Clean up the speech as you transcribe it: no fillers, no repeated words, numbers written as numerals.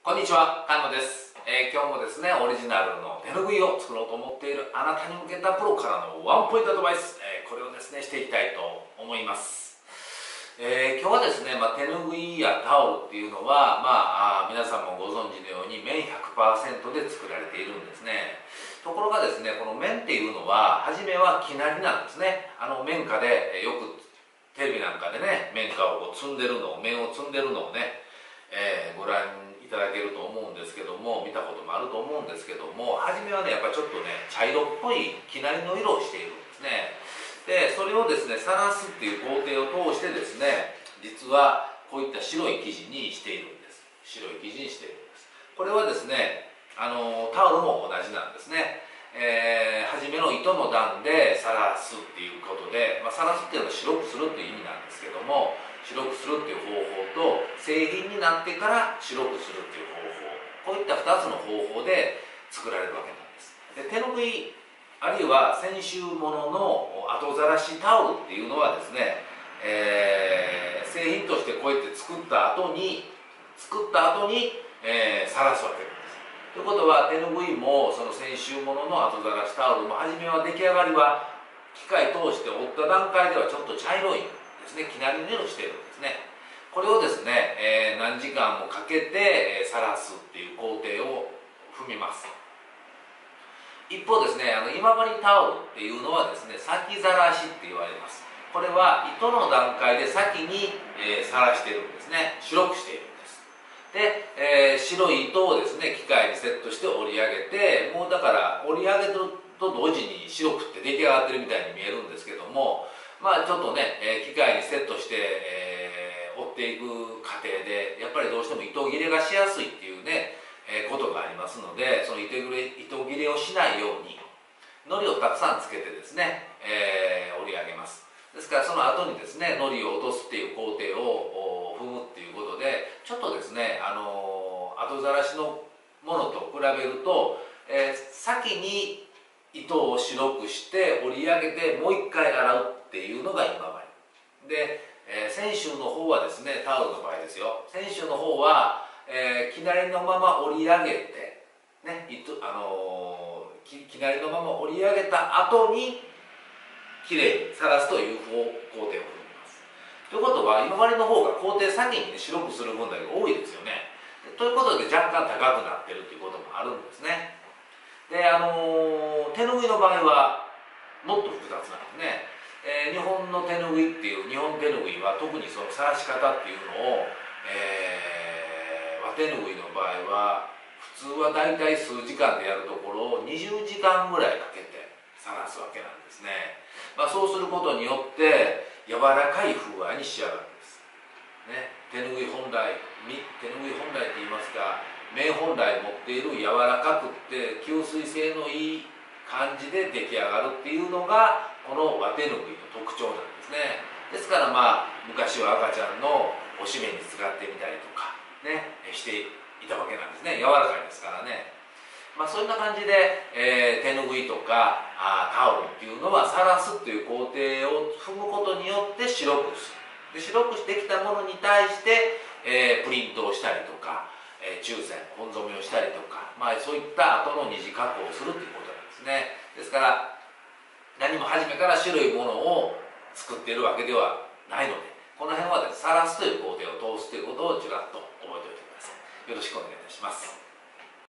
こんにちは、菅野です。今日もですね、オリジナルの手ぬぐいを作ろうと思っているあなたに向けたプロからのワンポイントアドバイス、これをですね、していきたいと思います。今日はですね、手ぬぐいやタオルっていうのは、皆さんもご存知のように綿 100% で作られているんですね。ところがですね、この綿っていうのは、初めは生成りなんですね。綿花で、よくテレビなんかでね、綿花を積んでるのを、綿を積んでるのをね、ご覧いただけると思うんですけども、見たこともあると思うんですけども、初めはね、やっぱりちょっとね、茶色っぽい生成りの色をしているんですね。でそれをですね、さらすっていう工程を通してですね、実はこういった白い生地にしているんです。白い生地にしているんです。これはですね、タオルも同じなんですね。初めの糸の段でさらすっていうことで、さらすっていうのは白くするっていう意味なんですけども、白くするっていう方法と製品になってから白くするっていう方法、こういった2つの方法で作られるわけなんです。で手ぬぐいあるいは先週ものの後ざらしタオルっていうのはですね、製品としてこうやって作った後にさらすわけなんです。ということは手ぬぐいもその先週ものの後ざらしタオルも初めは出来上がりは機械通して折った段階ではちょっと茶色いですね、生成りの色をしているんですね。これをですね、何時間もかけてさらすっていう工程を踏みます。一方ですね、今治タオルっていうのはですね、先ざらしって言われます。これは糸の段階で先にさらしているんですね。白くしているんです。で、白い糸をですね、機械にセットして織り上げて、もうだから織り上げると同時に白くって出来上がってるみたいに見えるんですけども、ちょっとね、機械にセットして、織っていく過程でやっぱりどうしても糸切れがしやすいっていうね、ことがありますので、その糸切れをしないように糊をたくさんつけてですね、織り上げます。ですからその後にですね、糊を落とすっていう工程を踏むっていうことで、ちょっとですね、後ざらしのものと比べると、先に糸を白くして織り上げてもう一回洗うっていうのが今治で、先週の方はですね、タオルの場合ですよ、先週の方は生成りのまま織り上げて、ね、生成りのまま織り上げた後にきれいにさらすという工程を踏みます。ということは今治の方が工程先に、ね、白くする分だけ多いですよね。ということで若干高くなってるということもあるんですね。で手ぬぐいの場合はもっと複雑なんですね。日本の手ぬぐいっていう日本手ぬぐいは特にそのさらし方っていうのを、和手ぬぐいの場合は普通はだいたい数時間でやるところを20時間ぐらいかけてさらすわけなんですね。そうすることによって柔らかい風合いに仕上がるんです、ね、手ぬぐい本来って言いますか、綿本来持っている柔らかくって吸水性のいい感じで出来上がるっていうのがこの和手ぬぐいの特徴なんですね。ですから昔は赤ちゃんのおしめに使ってみたりとかねしていたわけなんですね。柔らかいですからね。そんな感じで、手ぬぐいとかタオルっていうのはさらすっていう工程を踏むことによって白くする。で白くしてきたものに対して、プリントをしたりとか、注染本染めをしたりとか、そういった後の二次加工をするということなんですね。ですから何も初めから白いものを作っているわけではないので、この辺はさらすという工程を通すということをちらっと覚えておいてください。よろしくお願いいたします。